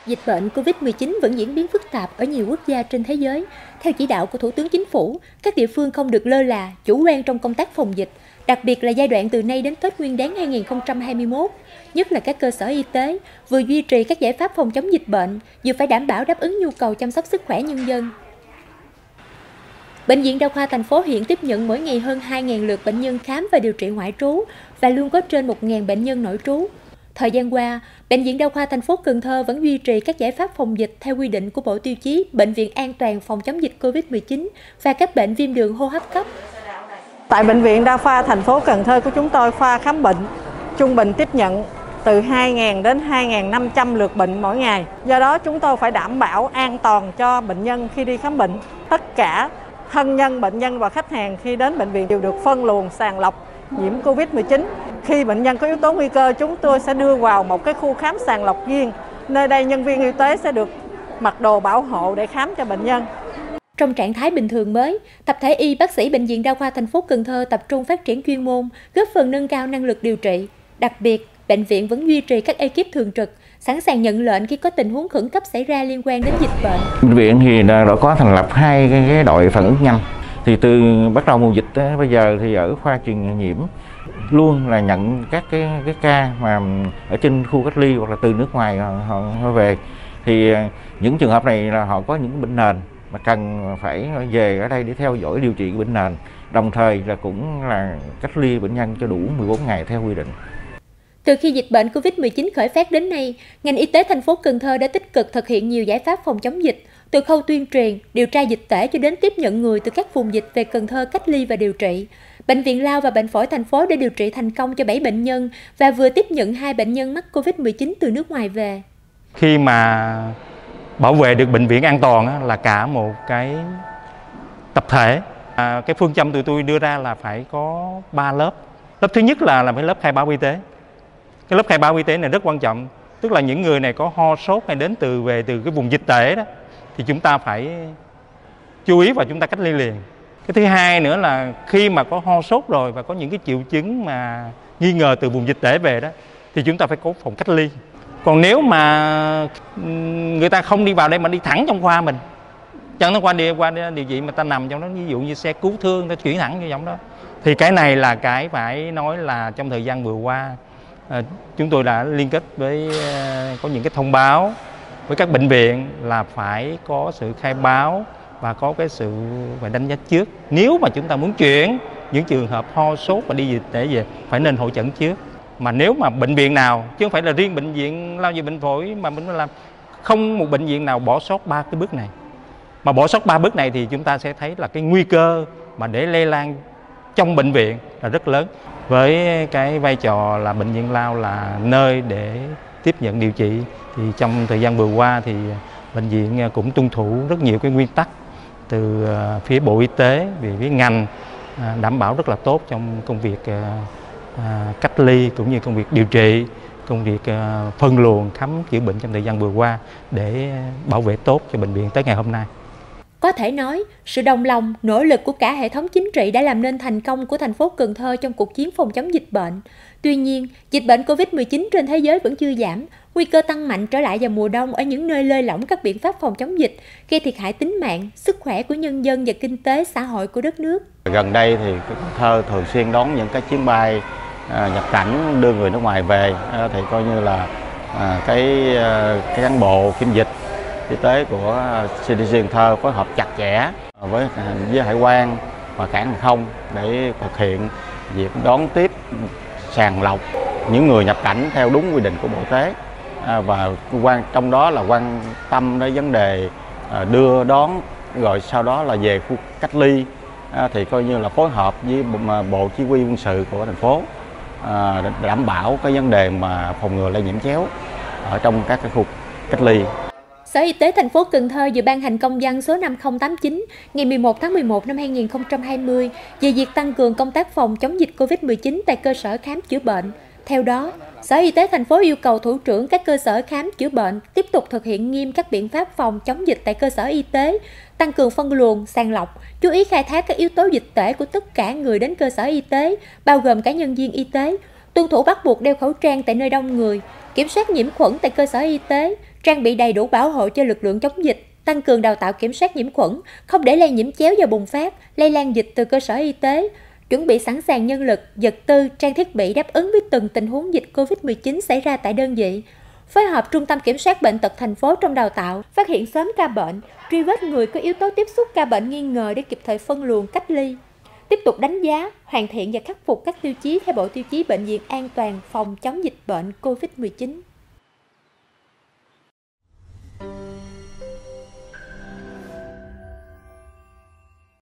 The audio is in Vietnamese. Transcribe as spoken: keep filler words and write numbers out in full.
Dịch bệnh Covid mười chín vẫn diễn biến phức tạp ở nhiều quốc gia trên thế giới. Theo chỉ đạo của Thủ tướng Chính phủ, các địa phương không được lơ là, chủ quan trong công tác phòng dịch, đặc biệt là giai đoạn từ nay đến Tết Nguyên đán hai nghìn không trăm hai mươi mốt. Nhất là các cơ sở y tế, vừa duy trì các giải pháp phòng chống dịch bệnh, vừa phải đảm bảo đáp ứng nhu cầu chăm sóc sức khỏe nhân dân. Bệnh viện Đa khoa thành phố hiện tiếp nhận mỗi ngày hơn hai nghìn lượt bệnh nhân khám và điều trị ngoại trú và luôn có trên một nghìn bệnh nhân nội trú. Thời gian qua, Bệnh viện Đa khoa thành phố Cần Thơ vẫn duy trì các giải pháp phòng dịch theo quy định của Bộ Tiêu chí Bệnh viện an toàn phòng chống dịch Covid mười chín và các bệnh viêm đường hô hấp cấp. Tại Bệnh viện Đa khoa thành phố Cần Thơ của chúng tôi, khoa khám bệnh trung bình tiếp nhận từ hai nghìn đến hai nghìn năm trăm lượt bệnh mỗi ngày. Do đó chúng tôi phải đảm bảo an toàn cho bệnh nhân khi đi khám bệnh. Tất cả thân nhân bệnh nhân và khách hàng khi đến bệnh viện đều được phân luồng sàng lọc nhiễm Covid mười chín. Khi bệnh nhân có yếu tố nguy cơ, chúng tôi sẽ đưa vào một cái khu khám sàng lọc riêng. Nơi đây nhân viên y tế sẽ được mặc đồ bảo hộ để khám cho bệnh nhân. Trong trạng thái bình thường mới, tập thể y bác sĩ Bệnh viện Đa khoa thành phố Cần Thơ tập trung phát triển chuyên môn, góp phần nâng cao năng lực điều trị. Đặc biệt, bệnh viện vẫn duy trì các ekip thường trực, sẵn sàng nhận lệnh khi có tình huống khẩn cấp xảy ra liên quan đến dịch bệnh. Bệnh viện thì đã có thành lập hai cái đội phản ứng nhanh. Thì từ bắt đầu mùa dịch tới bây giờ thì ở khoa truyền nhiễm luôn là nhận các cái cái ca mà ở trên khu cách ly hoặc là từ nước ngoài họ, họ về. Thì những trường hợp này là họ có những bệnh nền mà cần phải về ở đây để theo dõi điều trị bệnh nền, đồng thời là cũng là cách ly bệnh nhân cho đủ mười bốn ngày theo quy định. Từ khi dịch bệnh Covid mười chín khởi phát đến nay, ngành y tế thành phố Cần Thơ đã tích cực thực hiện nhiều giải pháp phòng chống dịch, từ khâu tuyên truyền, điều tra dịch tễ cho đến tiếp nhận người từ các vùng dịch về Cần Thơ cách ly và điều trị. Bệnh viện Lao và Bệnh phổi thành phố đã điều trị thành công cho bảy bệnh nhân và vừa tiếp nhận hai bệnh nhân mắc Covid mười chín từ nước ngoài về. Khi mà bảo vệ được bệnh viện an toàn là cả một cái tập thể. À, cái phương châm tụi tôi đưa ra là phải có ba lớp. Lớp thứ nhất là, là phải lớp khai báo y tế. Cái lớp khai báo y tế này rất quan trọng. Tức là những người này có ho sốt hay đến từ về từ cái vùng dịch tễ đó thì chúng ta phải chú ý và chúng ta cách ly liền. Cái thứ hai nữa là khi mà có ho sốt rồi và có những cái triệu chứng mà nghi ngờ từ vùng dịch tễ về đó thì chúng ta phải có phòng cách ly. Còn nếu mà người ta không đi vào đây mà đi thẳng trong khoa mình, chẳng nó qua đi qua điều trị mà ta nằm trong đó, ví dụ như xe cứu thương ta chuyển thẳng như trong đó, thì cái này là cái phải nói là trong thời gian vừa qua à, chúng tôi đã liên kết với à, có những cái thông báo với các bệnh viện là phải có sự khai báo và có cái sự phải đánh giá trước. Nếu mà chúng ta muốn chuyển những trường hợp ho sốt và đi dịch tễ về phải nên hội chẩn trước. Mà nếu mà bệnh viện nào, chứ không phải là riêng bệnh viện Lao và Bệnh phổi mà mình làm, không một bệnh viện nào bỏ sót ba cái bước này. Mà bỏ sót ba bước này thì chúng ta sẽ thấy là cái nguy cơ mà để lây lan trong bệnh viện là rất lớn. Với cái vai trò là Bệnh viện Lao là nơi để tiếp nhận điều trị thì trong thời gian vừa qua thì bệnh viện cũng tuân thủ rất nhiều cái nguyên tắc từ phía Bộ Y tế về phía ngành đảm bảo rất là tốt trong công việc À, cách ly cũng như công việc điều trị, công việc à, phân luồng khám chữa bệnh trong thời gian vừa qua để bảo vệ tốt cho bệnh viện tới ngày hôm nay. Có thể nói, sự đồng lòng, nỗ lực của cả hệ thống chính trị đã làm nên thành công của thành phố Cần Thơ trong cuộc chiến phòng chống dịch bệnh. Tuy nhiên, dịch bệnh Covid mười chín trên thế giới vẫn chưa giảm, nguy cơ tăng mạnh trở lại vào mùa đông ở những nơi lơi lỏng các biện pháp phòng chống dịch, gây thiệt hại tính mạng, sức khỏe của nhân dân và kinh tế xã hội của đất nước. Gần đây thì Cần Thơ thường xuyên đón những cái chuyến bay à, nhập cảnh đưa người nước ngoài về, à, thì coi như là à, cái à, cái cán bộ kiểm dịch y tế của xê đê xê Cần Thơ phối hợp chặt chẽ với với hải quan và cảng hàng không để thực hiện việc đón tiếp, sàng lọc những người nhập cảnh theo đúng quy định của Bộ Y tế, à, và quan trong đó là quan tâm đến vấn đề à, đưa đón rồi sau đó là về khu cách ly, à, thì coi như là phối hợp với Bộ Chỉ huy quân sự của thành phố à, để đảm bảo cái vấn đề mà phòng ngừa lây nhiễm chéo ở trong các cái khu cách ly. Sở Y tế thành phố Cần Thơ vừa ban hành công văn số năm không tám chín ngày mười một tháng mười một năm hai nghìn không trăm hai mươi về việc tăng cường công tác phòng chống dịch Covid mười chín tại cơ sở khám chữa bệnh. Theo đó, Sở Y tế thành phố yêu cầu thủ trưởng các cơ sở khám chữa bệnh tiếp tục thực hiện nghiêm các biện pháp phòng chống dịch tại cơ sở y tế, tăng cường phân luồng, sàng lọc, chú ý khai thác các yếu tố dịch tễ của tất cả người đến cơ sở y tế, bao gồm cả nhân viên y tế, tuân thủ bắt buộc đeo khẩu trang tại nơi đông người, kiểm soát nhiễm khuẩn tại cơ sở y tế, trang bị đầy đủ bảo hộ cho lực lượng chống dịch, tăng cường đào tạo kiểm soát nhiễm khuẩn, không để lây nhiễm chéo và bùng phát, lây lan dịch từ cơ sở y tế, chuẩn bị sẵn sàng nhân lực, vật tư, trang thiết bị đáp ứng với từng tình huống dịch Covid mười chín xảy ra tại đơn vị. Phối hợp Trung tâm Kiểm soát Bệnh tật thành phố trong đào tạo, phát hiện sớm ca bệnh, truy vết người có yếu tố tiếp xúc ca bệnh nghi ngờ để kịp thời phân luồng cách ly. Tiếp tục đánh giá, hoàn thiện và khắc phục các tiêu chí theo Bộ Tiêu chí Bệnh viện an toàn phòng chống dịch bệnh Covid mười chín.